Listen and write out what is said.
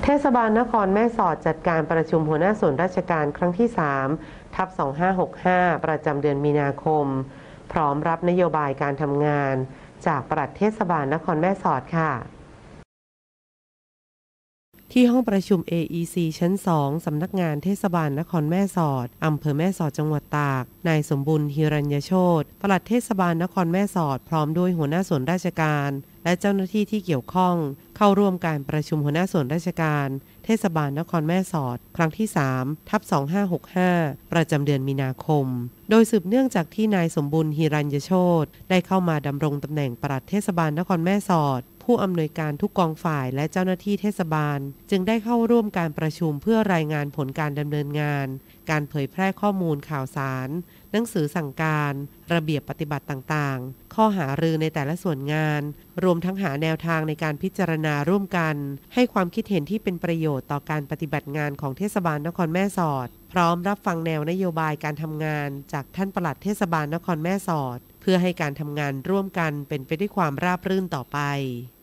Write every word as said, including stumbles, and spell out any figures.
เทศบาลนครแม่สอดจัดการประชุมหัวหน้าส่วนราชการครั้งที่สามทับสองห้าหกห้าประจำเดือนมีนาคมพร้อมรับนโยบายการทำงานจากปลัดเทศบาลนครแม่สอดค่ะที่ห้องประชุม เอ อี ซี ชั้น สอง สำนักงานเทศบาลนครแม่สอดอำเภอแม่สอดจังหวัดตากนายสมบุญฮิรัญโชติปลัดเทศบาลนครแม่สอดพร้อมด้วยหัวหน้าส่วนราชการและเจ้าหน้าที่ที่เกี่ยวข้องเข้าร่วมการประชุมหัวหน้าส่วนราชการเทศบาลนครแม่สอดครั้งที่สามทับสองห้าหกห้าประจำเดือนมีนาคมโดยสืบเนื่องจากที่นายสมบุญฮิรัญโชติได้เข้ามาดำรงตำแหน่งปลัดเทศบาลนครแม่สอดผู้อำนวยการทุกกองฝ่ายและเจ้าหน้าที่เทศบาลจึงได้เข้าร่วมการประชุมเพื่อรายงานผลการดำเนินงานการเผยแพร่ข้อมูลข่าวสารหนังสือสั่งการระเบียบปฏิบัติต่างๆข้อหารือในแต่ละส่วนงานรวมทั้งหาแนวทางในการพิจารณาร่วมกันให้ความคิดเห็นที่เป็นประโยชน์ต่อการปฏิบัติงานของเทศบาลนครแม่สอดพร้อมรับฟังแนวนโยบายการทำงานจากท่านปลัดเทศบาลนครแม่สอดเพื่อให้การทำงานร่วมกันเป็นไปด้วยความราบรื่นต่อไป